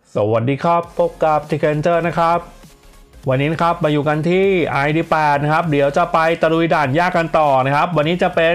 สวัสดีครับพบกับทิกเกนเจอร์นะครับวันนี้นะครับมาอยู่กันที่ ID8 นะครับเดี๋ยวจะไปตะลุยด่านยากกันต่อนะครับวันนี้จะเป็น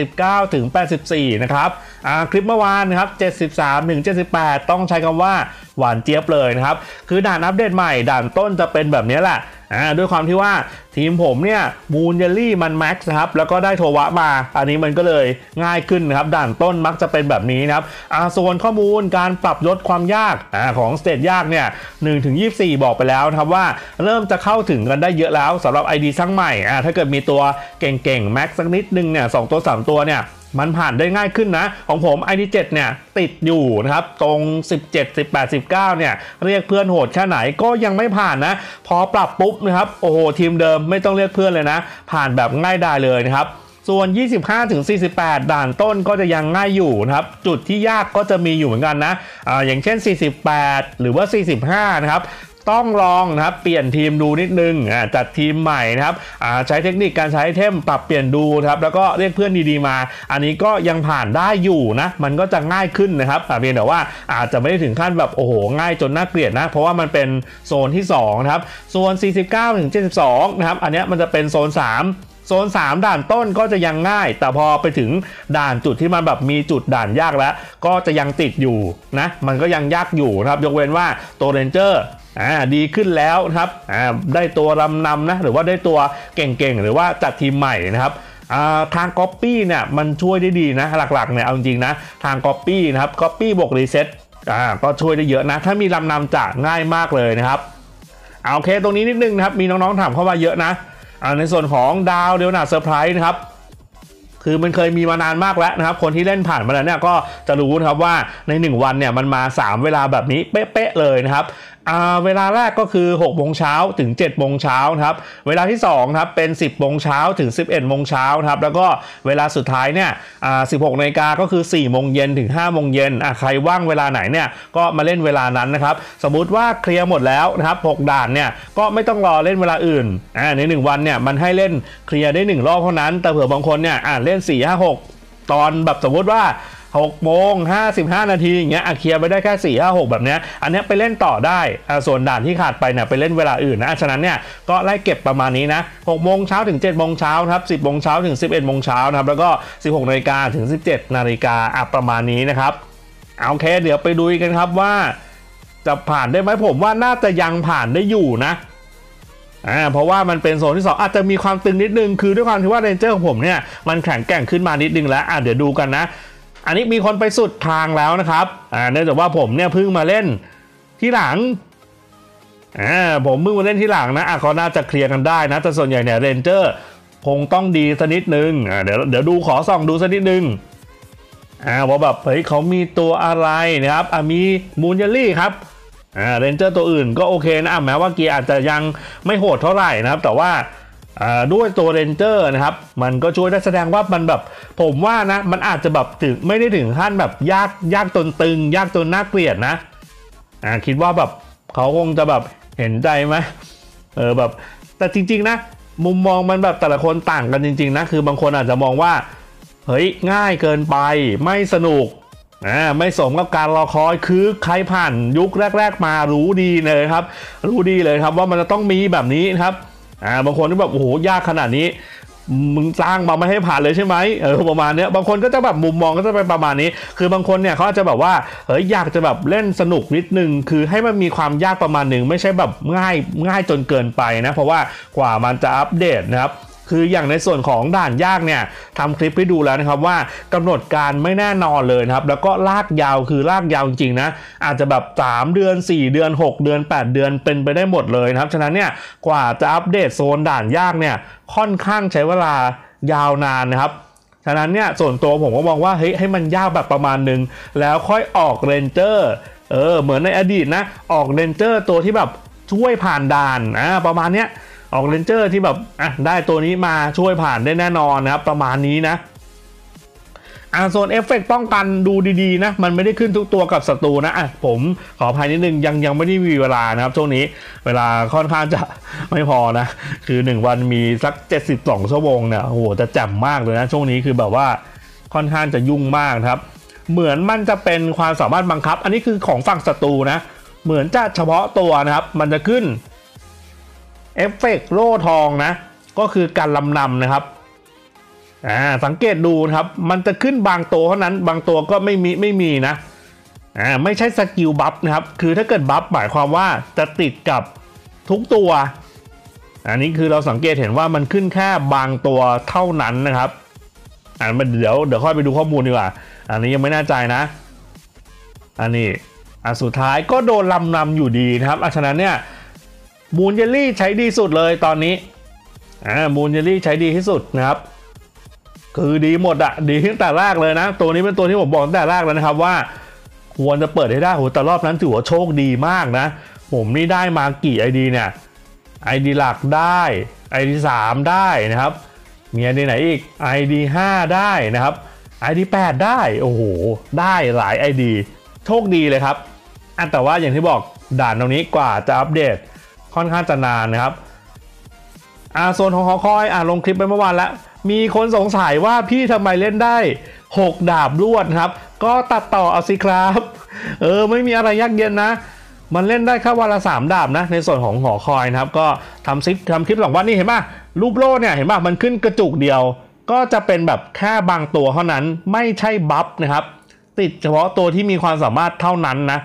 79ถึง84นะครับคลิปเมื่อวานนะครับ73ถึง78ต้องใช้คำว่าหวานเจี๊ยบเลยนะครับคือด่านอัปเดตใหม่ด่านต้นจะเป็นแบบนี้แหละด้วยความที่ว่าทีมผมเนี่ยมูนเยลลี่มันแม็กซ์นะครับแล้วก็ได้โทวะมาอันนี้มันก็เลยง่ายขึ้นนะครับด่านต้นมักจะเป็นแบบนี้นะครับส่วนข้อมูลการปรับลดความยากของสเตจยากเนี่ย1ถึง24บอกไปแล้วนะครับว่าเริ่มจะเข้าถึงกันได้เยอะแล้วสำหรับ ID ช่างใหม่ถ้าเกิดมีตัวเก่งๆแม็กซ์สักนิดนึงเนี่ย2ตัว3ตัวเนี่ยมันผ่านได้ง่ายขึ้นนะของผม ID7 เนี่ยติดอยู่นะครับตรง17 18 19เนี่ยเรียกเพื่อนโหดแค่ไหนก็ยังไม่ผ่านนะพอปรับปุ๊บนะครับโอ้โหทีมเดิมไม่ต้องเรียกเพื่อนเลยนะผ่านแบบง่ายดายเลยนะครับส่วน 25 ถึง 48 ด่านต้นก็จะยังง่ายอยู่นะครับจุดที่ยากก็จะมีอยู่เหมือนกันนะอย่างเช่น48หรือว่า45นะครับต้องลองนะครับเปลี่ยนทีมดูนิดนึงจัดทีมใหม่นะครับใช้เทคนิคการใช้ไอเทมปรับเปลี่ยนดูครับแล้วก็เรียกเพื่อนดีๆมาอันนี้ก็ยังผ่านได้อยู่นะมันก็จะง่ายขึ้นนะครับเพียงแต่ว่าอาจจะไม่ได้ถึงขั้นแบบโอ้โหง่ายจนน่าเกลียดนะเพราะว่ามันเป็นโซนที่2นะครับส่วน49ถึง72นะครับอันนี้มันจะเป็นโซน3โซน3ด่านต้นก็จะยังง่ายแต่พอไปถึงด่านจุดที่มันแบบมีจุดด่านยากแล้วก็จะยังติดอยู่นะมันก็ยังยากอยู่นะครับยกเว้นว่าตัวเรนเจอร์ดีขึ้นแล้วนะครับได้ตัวรำนำนะหรือว่าได้ตัวเก่งๆหรือว่าจัดทีมใหม่นะครับทาง Copy เนี่ยมันช่วยได้ดีนะหลักๆเนี่ยเอาจริงๆนะทาง Copy นะครับ Copy บวก Reset ก็ช่วยได้เยอะนะถ้ามีรำนำจะง่ายมากเลยนะครับโอเคตรงนี้นิดนึงนะครับมีน้องๆถามเข้ามาเยอะนะในส่วนของดาวเดลนาเซอร์ไพรส์นะครับคือมันเคยมีมานานมากแล้วนะครับคนที่เล่นผ่านมาแล้วเนี่ยก็จะรู้นะครับว่าใน1วันเนี่ยมันมา3เวลาแบบนี้เป๊ะๆเลยนะครับเวลาแรกก็คือ6โมงเช้าถึง7โมงเช้าครับเวลาที่2ครับเป็น10โมงเช้าถึง11โมงเช้าครับแล้วก็เวลาสุดท้ายเนี่ย16 นาฬิกาก็คือ4โมงเย็นถึง5โมงเย็นใครว่างเวลาไหนเนี่ยก็มาเล่นเวลานั้นนะครับสมมุติว่าเคลียร์หมดแล้วนะครับ6ด่านเนี่ยก็ไม่ต้องรอเล่นเวลาอื่นใน1วันเนี่ยมันให้เล่นเคลียร์ได้1รอบเท่านั้นแต่เผื่อบางคนเนี่ยเล่น4 5 6ตอนแบบสมมติว่า6โมง55นาทีอย่างเงี้ยเคลียร์ไปได้แค่4 5 6แบบเนี้ยอันนี้ไปเล่นต่อได้ส่วนด่านที่ขาดไปเนี่ยไปเล่นเวลาอื่นนะฉะนั้นเนี่ยก็ไล่เก็บประมาณนี้นะ6โมงเช้าถึง7โมงเช้าครับ10โมงเช้าถึง11โมงเช้านะครับแล้วก็16 นาฬิกาถึง17 นาฬิกาประมาณนี้นะครับโอเคเดี๋ยวไปดูกันครับว่าจะผ่านได้ไหมผมว่าน่าจะยังผ่านได้อยู่นะเพราะว่ามันเป็นโซนที่2อาจจะมีความตึงนิดนึงคือด้วยความที่ว่าเรนเจอร์ของผมเนี่ยมันแข็งแกร่งขึ้นมานิดนึงแล้วเดี๋ยวดูกันนะอันนี้มีคนไปสุดทางแล้วนะครับเนื่องจากว่าผมเนี่ยเพิ่งมาเล่นที่หลังผมเพิ่งมาเล่นที่หลังนะเขาน่าจะเคลียร์กันได้นะแต่ส่วนใหญ่เนี่ยเรนเจอร์คงต้องดีสักนิดนึงเดี๋ยวดูขอส่องดูสักนิดนึงว่าแบบเฮ้ยเขามีตัวอะไรนะครับมีมูนเยลลี่ครับเรนเจอร์ตัวอื่นก็โอเคนะแม้ว่าเกียร์อาจจะยังไม่โหดเท่าไหร่นะครับแต่ว่าด้วยตัวเรนเจอร์นะครับมันก็ช่วยได้แสดงว่ามันแบบผมว่านะมันอาจจะแบบถึงไม่ได้ถึงขั้นแบบยากจนตึงยากจนน่าเกลียดนะคิดว่าแบบเขาคงจะแบบเห็นใจไหมแบบแต่จริงๆนะมุมมองมันแบบแต่ละคนต่างกันจริงๆนะคือบางคนอาจจะมองว่าเฮ้ยง่ายเกินไปไม่สนุกไม่สมกับการรอคอยคือใครผ่านยุคแรกๆมารู้ดีเลยครับรู้ดีเลยครับว่ามันจะต้องมีแบบนี้นะครับบางคนที่แบบโอ้โหยากขนาดนี้มึงสร้างมาไม่ให้ผ่านเลยใช่ไหมประมาณนี้บางคนก็จะแบบมุมมองก็จะเป็นประมาณนี้คือบางคนเนี่ยเขาจะแบบว่าเฮ้ยอยากจะแบบเล่นสนุกนิดนึงคือให้มันมีความยากประมาณหนึ่งไม่ใช่แบบง่ายจนเกินไปนะเพราะว่ากว่ามันจะอัปเดตนะครับคืออย่างในส่วนของด่านยากเนี่ยทำคลิปให้ดูแล้วนะครับว่ากำหนดการไม่แน่นอนเลยนะครับแล้วก็ลากยาวคือลากยาวจริงๆนะอาจจะแบบ3เดือน4เดือน6เดือน8เดือนเป็นไปได้หมดเลยนะครับฉะนั้นเนี่ยกว่าจะอัปเดตโซนด่านยากเนี่ยค่อนข้างใช้เวลายาวนานนะครับฉะนั้นเนี่ยส่วนตัวผมก็มองว่าเฮ้ยให้มันยากแบบประมาณนึงแล้วค่อยออกเรนเจอร์เหมือนในอดีตนะออกเรนเจอร์ตัวที่แบบช่วยผ่านด่านประมาณเนี้ยออกเรนเจอร์ที่แบบได้ตัวนี้มาช่วยผ่านได้แน่นอนนะครับประมาณนี้นะส่วนเอฟเฟกต์ป้องกันดูดีๆนะมันไม่ได้ขึ้นทุกตัวกับศัตรูนะผมขออภัยนิดนึงยังไม่ได้มีเวลานะครับช่วงนี้เวลาค่อนข้างจะไม่พอนะคือ1วันมีสัก72ชั่วโมงเนี่ยโอ้โหจะแจ่มมากเลยนะช่วงนี้คือแบบว่าค่อนข้างจะยุ่งมากครับเหมือนมันจะเป็นความสามารถบังคับอันนี้คือของฝั่งศัตรูนะเหมือนจะเฉพาะตัวนะครับมันจะขึ้นเอฟเฟกต์โล่ทองนะก็คือการลำนำนะครับสังเกตดูนะครับมันจะขึ้นบางตัวเท่านั้นบางตัวก็ไม่มีนะไม่ใช่สกิลบัฟนะครับคือถ้าเกิดบัฟหมายความว่าจะติดกับทุกตัวอันนี้คือเราสังเกตเห็นว่ามันขึ้นแค่บางตัวเท่านั้นนะครับเดี๋ยวค่อยไปดูข้อมูลดีกว่าอันนี้ยังไม่แน่ใจนะอันนี้สุดท้ายก็โดนลำนำอยู่ดีนะครับฉะนั้นเนี่ยมูนเจลลี่ใช้ดีสุดเลยตอนนี้มูนเจลลี่ใช้ดีที่สุดนะครับคือดีหมดดีตั้งแต่แรกเลยนะตัวนี้เป็นตัวที่ผมบอกตั้งแต่แรกแล้วนะครับว่าควรจะเปิดให้ได้โหแต่รอบนั้นถือว่าโชคดีมากนะผมนี่ได้มากี่ ID เนี่ย ID หลักได้ ID 3ได้นะครับมี ID ไหนอีก ID 5ได้นะครับ ID 8ได้โอ้โหได้หลาย ID โชคดีเลยครับแต่ว่าอย่างที่บอกด่านตรงนี้กว่าจะอัปเดตค่อนข้างจะนานนะครับโซนของหอคอยลงคลิปไปเมื่อวานแล้วมีคนสงสัยว่าพี่ทำไมเล่นได้6ดาบรวดครับก็ตัดต่อเอาสิครับไม่มีอะไรยากเย็นนะมันเล่นได้แค่วันละ3ดาบนะในส่วนของหอคอยนะครับก็ทำคลิปหลังว่านี่เห็นป่ะรูปโล่เนี่ยเห็นป่ะมันขึ้นกระจุกเดียวก็จะเป็นแบบแค่บางตัวเท่านั้นไม่ใช่บัฟนะครับติดเฉพาะตัวที่มีความสามารถเท่านั้นนะ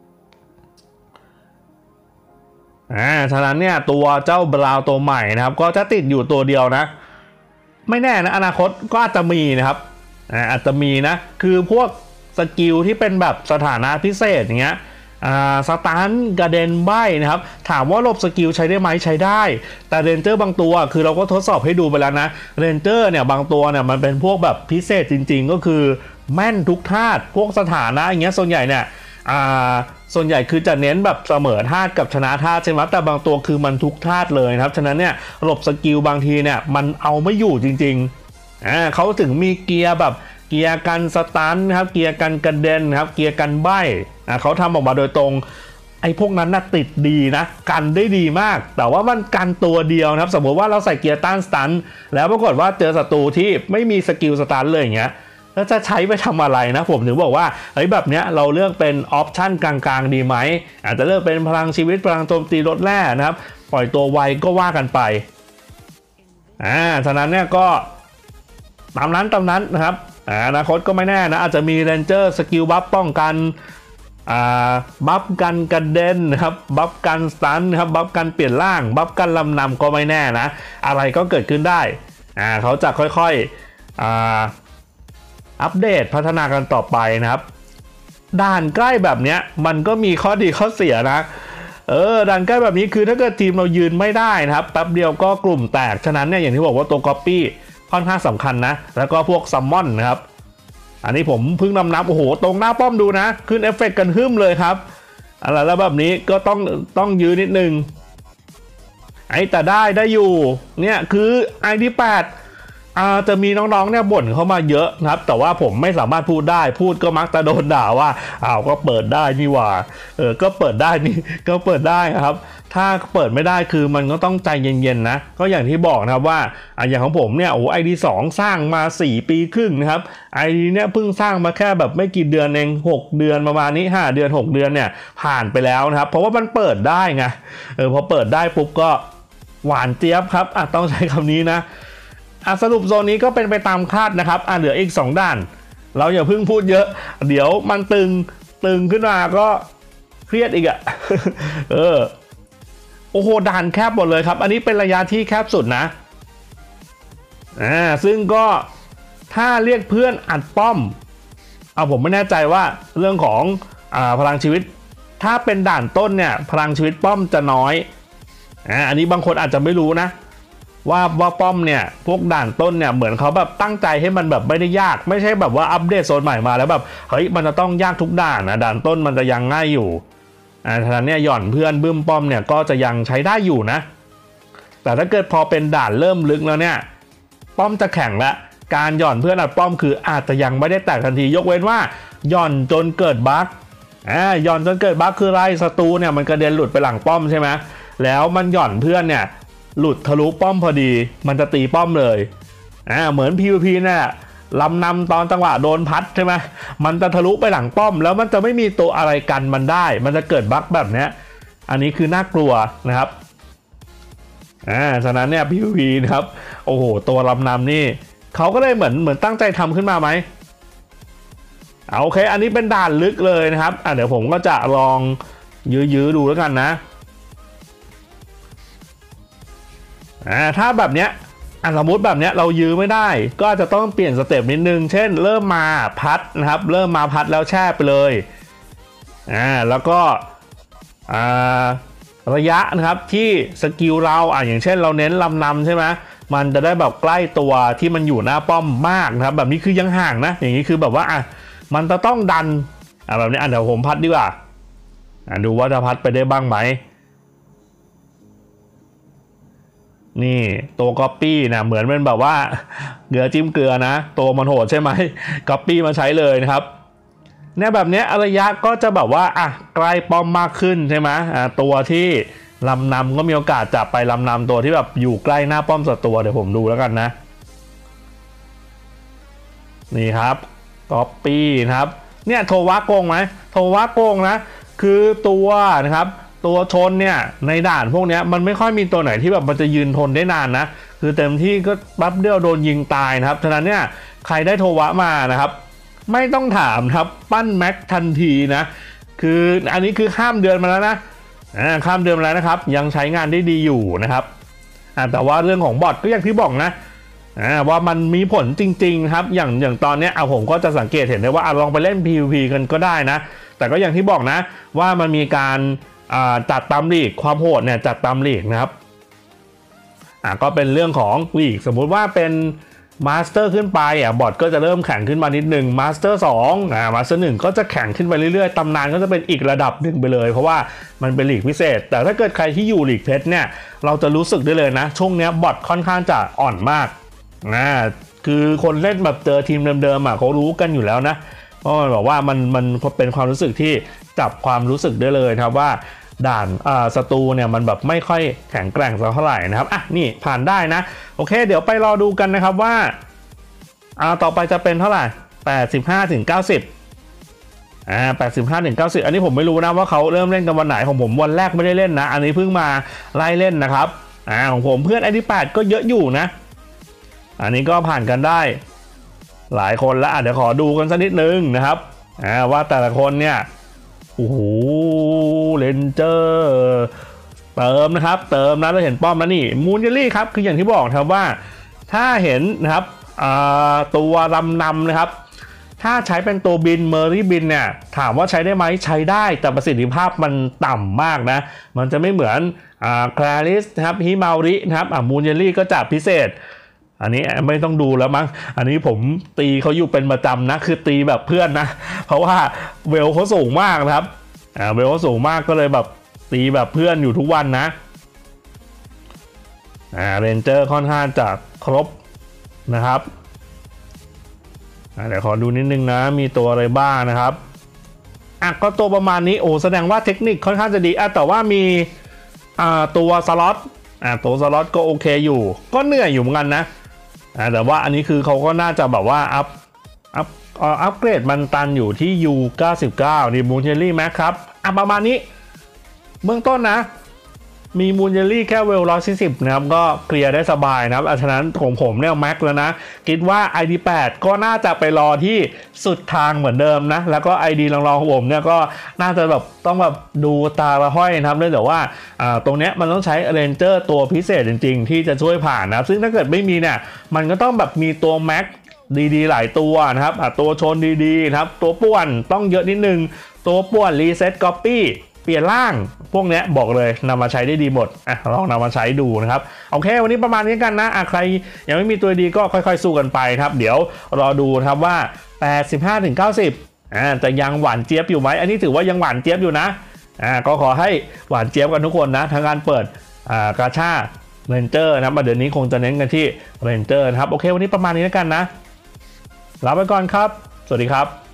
ฉะนั้นเนี่ยตัวเจ้าบราวตัวใหม่นะครับก็จะติดอยู่ตัวเดียวนะไม่แน่นะอนาคตก็อาจจะมีนะครับอาจจะมีนะคือพวกสกิลที่เป็นแบบสถานะพิเศษอย่างเงี้ยสตันกระเด็นใบนะครับถามว่าหลบสกิลใช้ได้ไหมใช้ได้แต่เรนเจอร์บางตัวคือเราก็ทดสอบให้ดูไปแล้วนะเรนเจอร์เนี่ยบางตัวเนี่ยมันเป็นพวกแบบพิเศษจริงๆก็คือแม่นทุกธาตุพวกสถานะอย่างเงี้ยส่วนใหญ่เนี่ยส่วนใหญ่คือจะเน้นแบบเสมอธาตุกับชนะธาตุใช่ไหมแต่บางตัวคือมันทุกธาตุเลยนะครับฉะนั้นเนี่ยหลบสกิลบางทีเนี่ยมันเอาไม่อยู่จริงๆเขาถึงมีเกียร์แบบเกียร์กันสตันนะครับเกียร์กันกระเด็นนะครับเกียร์กันใบ้เขาทำออกมาโดยตรงไอ้พวกนั้นน่ะติดดีนะกันได้ดีมากแต่ว่ามันกันตัวเดียวนะครับสมมติว่าเราใส่เกียร์ต้านสตันแล้วปรากฏว่าเจอศัตรูที่ไม่มีสกิลสตันเลยอย่างเงี้ยแล้วจะใช้ไปทำอะไรนะผมถึงบอกว่าแบบเนี้ยเราเลือกเป็นออปชั่นกลางๆดีไหมอาจจะเลือกเป็นพลังชีวิตพลังโจมตีลดแร่นะครับปล่อยตัวไวก็ว่ากันไปฉะนั้นเนี่ยก็ตามนั้นนะครับอนาคตก็ไม่แน่นะอาจจะมีเรนเจอร์สกิลบัฟป้องกันบัฟกันกระเด็นนะครับบัฟกันสตันนะครับบัฟกันเปลี่ยนร่างบัฟกันลำนำก็ไม่แน่นะอะไรก็เกิดขึ้นได้เขาจะค่อยๆอัปเดตพัฒนากันต่อไปนะครับด่านใกล้แบบนี้มันก็มีข้อดีข้อเสียนะด่านใกล้แบบนี้คือถ้าเกิดทีมเรายืนไม่ได้นะครับแป๊บเดียวก็กลุ่มแตกฉะนั้นเนี่ยอย่างที่บอกว่าตัวก๊อปปี้ค่อนข้างสำคัญนะแล้วก็พวกซัมมอนนะครับอันนี้ผมเพิ่งนับโอ้โหตรงหน้าป้อมดูนะขึ้นเอฟเฟกต์กันหึ่มเลยครับอะไรแล้วแบบนี้ก็ต้องยืนนิดนึงแต่ได้อยู่เนี่ยคือ ID8จะมีน้องๆเนี่ยบ่นเข้ามาเยอะนะครับแต่ว่าผมไม่สามารถพูดได้พูดก็มักจะโดนด่าว่าก็เปิดได้นี่หว่าก็เปิดได้นี่ก็เปิดได้ครับถ้าเปิดไม่ได้คือมันก็ต้องใจเย็นๆนะก็อย่างที่บอกนะครับว่าอย่างของผมเนี่ยID 2สร้างมา4ปีครึ่งนะครับ ID เนี่ยเพิ่งสร้างมาแค่แบบไม่กี่เดือนเอง6เดือนประมาณนี้5เดือน6เดือนเนี่ยผ่านไปแล้วนะครับเพราะว่ามันเปิดได้ไงพอเปิดได้ปุ๊บก็หวานเจี๊ยบครับต้องใช้คำนี้นะสรุปโซนนี้ก็เป็นไปตามคาดนะครับเหลืออีก2ด่านเราอย่าเพิ่งพูดเยอะเดี๋ยวมันตึงขึ้นมาก็เครียดอีกโอ้โหด่านแคบหมดเลยครับอันนี้เป็นระยะที่แคบสุดนะซึ่งก็ถ้าเรียกเพื่อนอัดป้อมผมไม่แน่ใจว่าเรื่องของพลังชีวิตถ้าเป็นด่านต้นเนี่ยพลังชีวิตป้อมจะน้อยอันนี้บางคนอาจจะไม่รู้นะว่าป้อมเนี่ยพวกด่านต้นเนี่ยเหมือนเขาแบบตั้งใจให้มันแบบไม่ได้ยากไม่ใช่แบบว่าอัปเดตโซนใหม่มาแล้วแบบเฮ้ยมันจะต้องยากทุกด่านนะด่านต้นมันจะยังง่ายอยู่ฉะนั้นเนี่ยหย่อนเพื่อนบึ้มป้อมเนี่ยก็จะยังใช้ได้อยู่นะแต่ถ้าเกิดพอเป็นด่านเริ่มลึกแล้วเนี่ยป้อมจะแข็งละการหย่อนเพื่อนอัดป้อมคืออาจจะยังไม่ได้แตกทันทียกเว้นว่าหย่อนจนเกิดบั๊กหย่อนจนเกิดบั๊กคือไรศัตรูเนี่ยมันกระเด็นหลุดไปหลังป้อมใช่ไหมแล้วมันหย่อนเพื่อนเนี่ยหลุดทะลุป้อมพอดีมันจะตีป้อมเลยเหมือน PVP เนี่ยลำนำตอนจังหวะโดนพัดใช่ไหมมันจะทะลุไปหลังป้อมแล้วมันจะไม่มีตัวอะไรกันมันได้มันจะเกิดบั๊กแบบนี้อันนี้คือน่ากลัวนะครับฉะนั้นเนี่ย PVP นะครับโอ้โหตัวลำนำนี่เขาก็เลยเหมือนตั้งใจทำขึ้นมาไหมโอเคอันนี้เป็นด่านลึกเลยนะครับเดี๋ยวผมก็จะลองยื้อดูแล้วกันนะถ้าแบบเนี้ยสมมติแบบเนี้ยเรายื้อไม่ได้ก็จะต้องเปลี่ยนสเต็ปนิดนึงเช่นเริ่มมาพัดนะครับเริ่มมาพัดแล้วแช่ไปเลยแล้วก็ระยะนะครับที่สกิลเราอย่างเช่นเราเน้นลำนำใช่ไหมมันจะได้แบบใกล้ตัวที่มันอยู่หน้าป้อมมากนะครับแบบนี้คือยังห่างนะอย่างนี้คือแบบว่ามันจะต้องดันแบบนี้เดี๋ยวผมพัดดีกว่าดูว่าจะพัดไปได้บ้างไหมนี่ตัวก๊อปปี้นะเหมือนเป็นแบบว่าเกลือจิ้มเกลือนะตัวมันโหดใช่ไหมก๊อปปี้มาใช้เลยนะครับเนี่ยแบบนี้ระยะก็จะแบบว่าใกล้ป้อมมากขึ้นใช่ไหมตัวที่ลำนำก็มีโอกาสจับไปลำนำตัวที่แบบอยู่ใกล้หน้าป้อมศัตรูเดี๋ยวผมดูแล้วกันนะนี่ครับก๊อปปี้นะครับเนี่ยโทวะโกงไหมโทวะโกงนะคือตัวนะครับตัวชนเนี่ยในด่านพวกนี้มันไม่ค่อยมีตัวไหนที่แบบมันจะยืนทนได้นานนะคือเต็มที่ก็ปั๊บเดียวโดนยิงตายนะครับฉะนั้นเนี่ยใครได้โทวะมานะครับไม่ต้องถามครับปั้นแม็กทันทีนะคืออันนี้คือข้ามเดือนมาแล้วนะข้ามเดือนมาแล้วนะครับยังใช้งานได้ดีอยู่นะครับแต่ว่าเรื่องของบอทก็อย่างที่บอกนะว่ามันมีผลจริงๆครับอย่างตอนนี้ผมก็จะสังเกตเห็นได้ว่าลองไปเล่น PVP กันก็ได้นะแต่ก็อย่างที่บอกนะว่ามันมีการจัดตามลีกความโหดเนี่ยจัดตามลีกนะครับก็เป็นเรื่องของลีกสมมุติว่าเป็นมาสเตอร์ขึ้นไปบอทก็จะเริ่มแข่งขึ้นมานิดนึงมาสเตอร์2มาสเตอร์1ก็จะแข่งขึ้นไปเรื่อยๆตำนานก็จะเป็นอีกระดับหนึ่งไปเลยเพราะว่ามันเป็นลีกพิเศษแต่ถ้าเกิดใครที่อยู่ลีกเพชรเนี่ยเราจะรู้สึกได้เลยนะช่วงนี้บอทค่อนข้างจะอ่อนมากคือคนเล่นแบบเจอทีมเดิมๆเขารู้กันอยู่แล้วนะเพราะมันบอกว่ามันเป็นความรู้สึกที่จับความรู้สึกได้เลยครับว่าด่านศัตรูเนี่ยมันแบบไม่ค่อยแข็งแกร่งสักเท่าไหร่นะครับนี่ผ่านได้นะโอเคเดี๋ยวไปรอดูกันนะครับว่าต่อไปจะเป็นเท่าไหร่85 ถึง 90 85 ถึง 90อันนี้ผมไม่รู้นะว่าเขาเริ่มเล่นกันวันไหนของผมวันแรกไม่ได้เล่นนะอันนี้เพิ่งมาไล่เล่นนะครับของผมเพื่อนID8ก็เยอะอยู่นะอันนี้ก็ผ่านกันได้หลายคนแล้วเดี๋ยวขอดูกันสักนิดนึงนะครับว่าแต่ละคนเนี่ยโอ้โหเรนเจอร์เติมนะครับเติมนะเราเห็นป้อมแล้วนี่มูนเจลลี่ครับคืออย่างที่บอกครับว่าถ้าเห็นนะครับตัวลำนำนะครับถ้าใช้เป็นตัวบินเมอรี่บินเนี่ยถามว่าใช้ได้ไหมใช้ได้แต่ประสิทธิภาพมันต่ำมากนะมันจะไม่เหมือนคลาริสนะครับฮิมารินะครับมูนเจลลี่ก็จับพิเศษอันนี้ไม่ต้องดูแล้วมั้งอันนี้ผมตีเขาอยู่เป็นประจำนะคือตีแบบเพื่อนนะเพราะว่าเวลเขาสูงมากนะครับเวลเขาสูงมากก็เลยแบบตีแบบเพื่อนอยู่ทุกวันนะเรนเจอร์ค่อนข้างจะครบนะครับเดี๋ยวขอดูนิดนึงนะมีตัวอะไรบ้างนะครับก็ตัวประมาณนี้แสดงว่าเทคนิคค่อนข้างจะดีแต่ว่ามีตัวสล็อตตัวสล็อตก็โอเคอยู่ก็เหนื่อยอยู่เหมือนกันนะแต่ว่าอันนี้คือเขาก็น่าจะแบบว่าอัพเกรดมันตันอยู่ที่ U99 นี่มูนเจลลี่แม็กครับประมาณนี้เบื้องต้นนะมีมูนเจลลี่แค่เวล140นะครับก็เคลียร์ได้สบายนะครับฉะนั้นของผมเนี่ยแม็กแล้วนะคิดว่า ID8 ก็น่าจะไปรอที่สุดทางเหมือนเดิมนะแล้วก็ ID รองๆของผมเนี่ยก็น่าจะแบบต้องแบบดูตาละห้อยนะครับเนื่องจากว่าตรงเนี้ยมันต้องใช้เรนเจอร์ตัวพิเศษจริงๆที่จะช่วยผ่านนะซึ่งถ้าเกิดไม่มีเนี่ยมันก็ต้องแบบมีตัวแม็กดีๆหลายตัวนะครับตัวชนดีๆนะครับตัวป่วนต้องเยอะนิดนึงตัวป่วนรีเซ็ตก๊อปปี้เปลี่ยนร่างพวกนี้บอกเลยนำมาใช้ได้ดีหมดลองนำมาใช้ดูนะครับโอเควันนี้ประมาณนี้กันนะใครยังไม่มีตัวดีก็ค่อยๆสู้กันไปครับเดี๋ยวรอดูครับว่า85 ถึง 90จะยังหวานเจี๊ยบอยู่ไหมอันนี้ถือว่ายังหวานเจี๊ยบอยู่นะก็ขอให้หวานเจี๊ยบกันทุกคนนะทั้งการเปิดกาชาเรนเจอร์นะครับเดือนนี้คงจะเน้นกันที่เรนเจอร์นะครับโอเควันนี้ประมาณนี้แล้วกันนะลาไปก่อนครับสวัสดีครับ